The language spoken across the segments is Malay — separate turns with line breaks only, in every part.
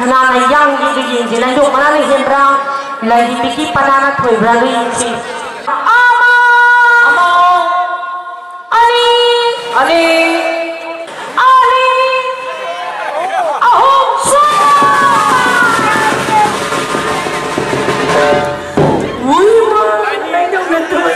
na na yang di yin ji na yo mana ni hen bra la di piki panana thoi bra lu yin si ama ama ani ani ani aho sa ui ma na yo na thoi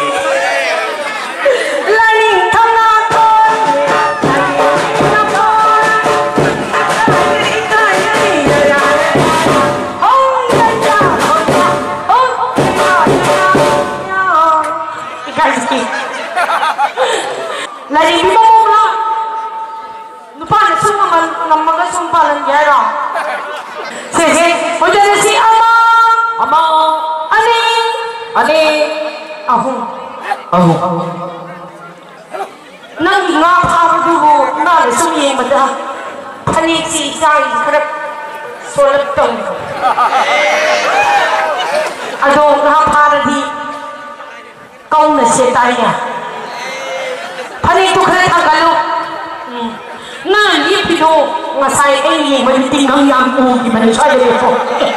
lagi lima mula, lupa ada semua nama kita sumpah lagi ada. Sih, macam ni si ama, ama, ani, ani, ahu, ahu, ahu. Nanti ngapa dulu, nanti semua yang berda, panik si saya kerap solat tong. Aduh, ngapa tadi kau nasi tanya. Panik tu kena tanggal lu, nah ni pido ngasai ini macam tinggal yang di mana saya itu.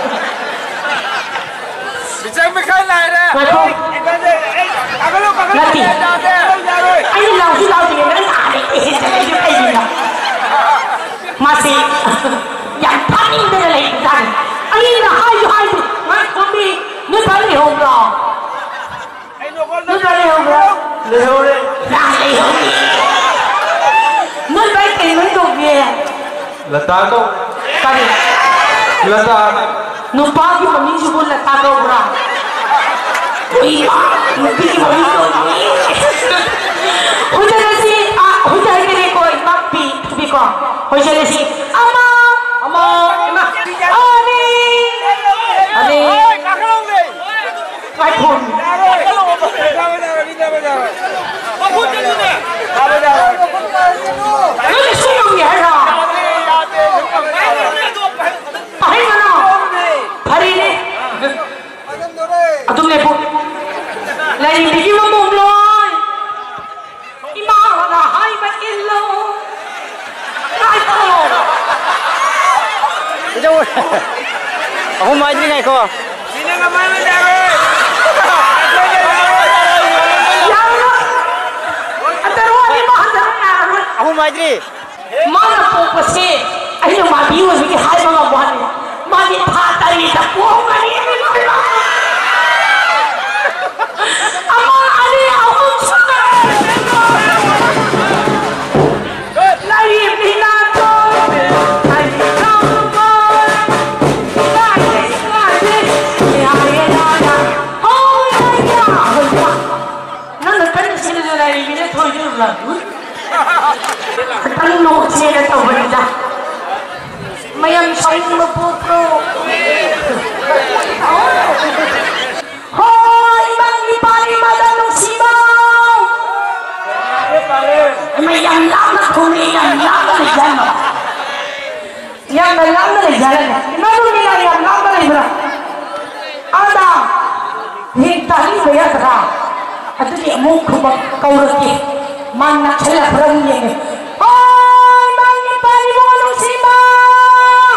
Bicara macam mana ni?
Macam, nanti, ini lau dia nak ada, jadi ini lah. Masih, yang paling berlai dan, ini lah hai tu, macam ni paling homlah. Ni paling homlah. Lehore, dah lehore. Noi baik ni tu dia.
Letak tu.
Kali.
Letak.
Numpah di mana sih pun letak tu orang. Iya, mungkin di mana tu. Hujan nasi, hujan ni koi bapi, tu kau. Hujan nasi, ama, ama, ani, ani. Baik pun. Ini semua ni ada. Hari mana? Hari ini. Aduh lepo. Lagi biji mampu loy. Imam ada hai bakillo. Hai tu.
Jauh. Aku main ni kau. Sini kau main ni dah. Aku majri.
Mana fokus ni? Ayo mati usik hai mana buat ni? Mati patah ni tak puas ni. Amal ani aku suka. Lagi bina tu. Lagi kamu. Lagi. Ya ya ya. Oh ya ya. Nana kan sini tu lagi bina tu je lah. Kan no cera tu benda. Mayam saing meputro. Hoi bang di pari madan simau. Mayam lama kuni yang lama di jalan. Yang lama di jalan. Mana ni yang lama di jalan? Ada. Hintari bayar terang. Ada dia muka kau lagi. Mana celah perangnya ni. Hoi bang di pari madan simau.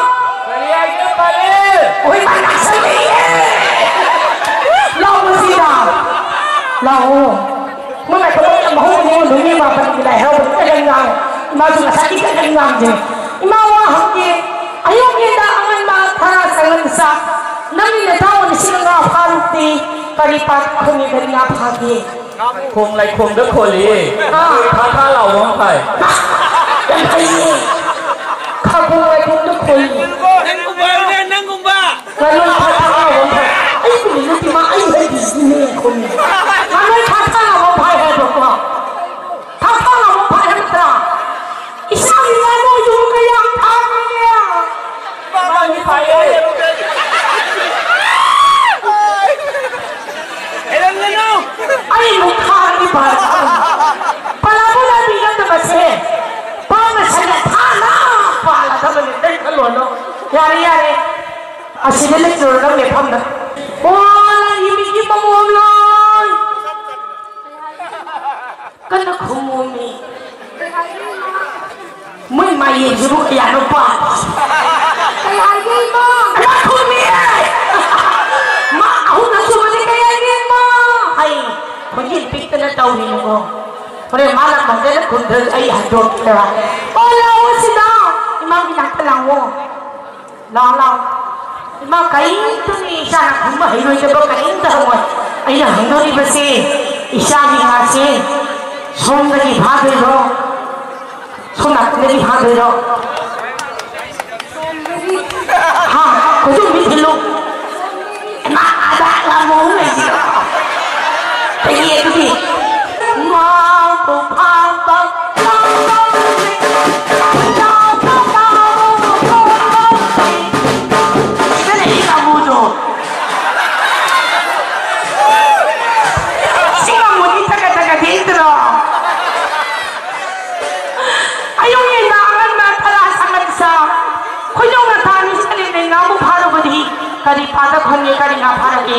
Oi mana sendiri? Lau mesti dah. Lau. Mana kalau yang mahu ni dunia apa kita help kita jangan. Masuk sakit kita jangan je. Imawa hati. Ayo kita angan mata sangat besar. Nami dah tahu di sini ngah parti. Karipat kami dari ngah pagi.
คงไรคงเด็กคนเลยถ้าเรามองไป
ยังไงข้าคงไรคงเด็กคนนั่งกุมบ้าเนี่ยนั่งกุมบ้าแล้วลุงข้าเรามองไปไอ้คนนี้ที่มาไอ้เด็กที่นี่คนนี้มันไม่ข้าเรามองไปให้ถูกป่ะข้าเรามองไปให้ตราอีสานยังโมยูก็ยังทำเนี่ยบ้านนี้ไปเลยไอ้ลูกค้าที่บ้านปลาพวกนั้นมีกันแต่มาเช่ป้ามาใช้ท่าหน้าปลาทำมันได้ขลุ่นเนาะยารีอาชีพเล็กๆเราเนี่ยทำนะโอ้ยยิ่งมีประมูลเลยก็นักขโมยมีไม่มาเยี่ยมลูกยานุปาไอ้ไอ้ Kaya malak magkala kundal ay hadot kaya. Olaw sila. Imang ginagtalang mo. Lang. Imang kain ito ni isa na kumahiroy na ba kain ito mo. Ay na, hindi ba si isa ni nga si. Som nagi bhagoy ro. Som nagi bhagoy ro. Ha, kung bitilo. Maada nga mo na siya. Kaya ito di. Kali pada khonye kali nga pharaki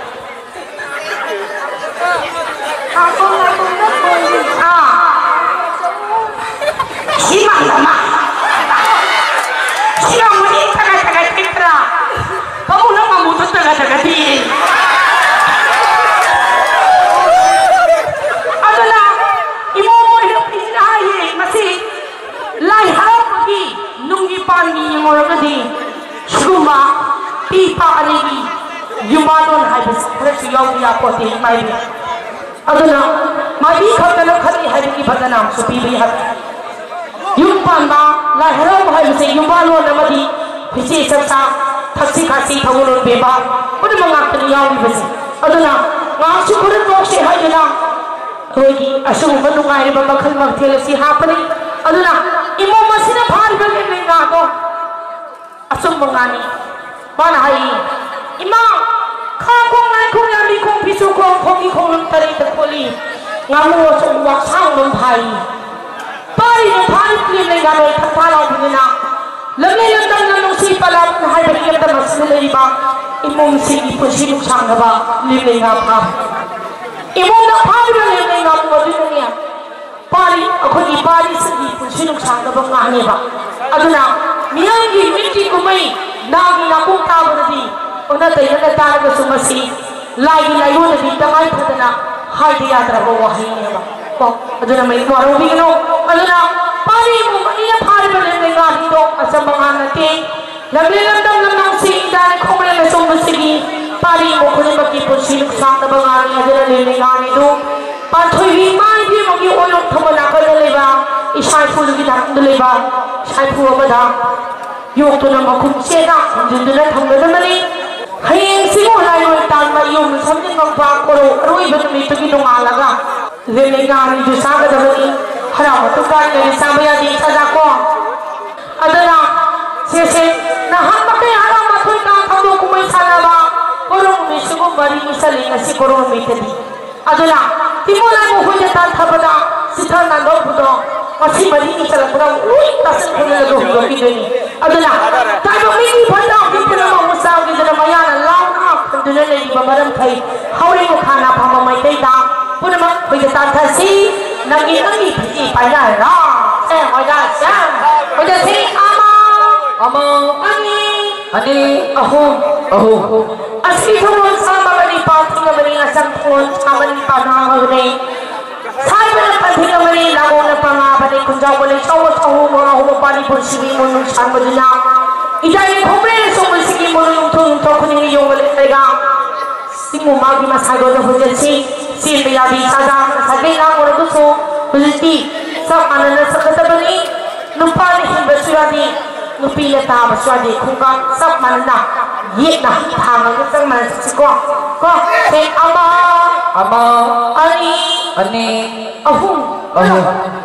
ako na Himang siya muli taga titra kamu na mamutot taga di adala imo pinahaye masih lai harap lagi nungi pani yung orang di suma pipa aligi yumanon haibis kresi yawiya poti mai aduna mai khatana khati haibi badana supibi hat yumpan ba la hero haibise yumanon namadi phisi chapsa thasi khasi thawulon beba pudi mangak yawi bise aduna nga sukurin boxe haidina hoigi asu banungai ba makhal makhel si hapani aduna imo masina bhar bele menga ko asum mangani mana hai ima khakong nai khong yami khong pisu khong khong ki khong tari ta kholi ngamu sum wa sang lom phai pai no phai kli nei ga noi thak phala bina lamne lamdam nam si pala hai bari yam da masle ba imum si ki pusi lu sang ba li nei ga pha imum da phai ba li nei ga mo di ne pari akhoni pari si ki pusi lu sang ba nga ne ba aduna miyang gi miti ko mai nagi na kung tawag na di o na tayo na nagtanag na sumasi lagi layo na di tamay pa na hay di yatra ko wahin niya ba po ado na may iwarong bigno ado na pari mo maniya pari pa rin nga dito sa mga natin naglilandam lang ng sindan kung may na sumasigi pari mo kung magkipon sinuksak na mga niya ado na lilingan ito patoy rimay di mag-iulong tamanakal na liba isay po luginak na liba isay po amada yung to na makumsena dun na thangga namani hayeng singo layo tan ma yung samjin mang pakoro aroi ba tumi to ginungalaga lelengan ju saga damani hara matukan ni samaya di sadako adana sese na hamakay hara mathoy ka thamo kumay sanaba korong misugo bari misali nasi korong mitadi adana timolay mo hoja tan thabada sithar na do budo masih bari ni salang kurang tasan khulala do kideni adana tayo mini banda dito na mamusaw dito na mayana lang dito na ni bamaram kay hawli mo khana phama mai dai da puna ma khoi ta thasi nagi nagi phiti pai na ra hoi da sam hoi da si ama ani aho asli thon sama bani pa thing bani asam thon sama bani pa na ngre sai bani pa thing bani lago na pa nga bani kunjaw bani chaw mo ho pani pon sibi mo nu san bani na idai khomre so mo sigi mo nu thon to khuni yo bani tega simu magi ma sai go na ho si be ya bi sa da sa ge na mo ro so bulti sa anana sakata bani nu pa ni hin baswadi nupi la ta baswadi khunga sab manna ye na thang ga sang man si ko se ama ani ahum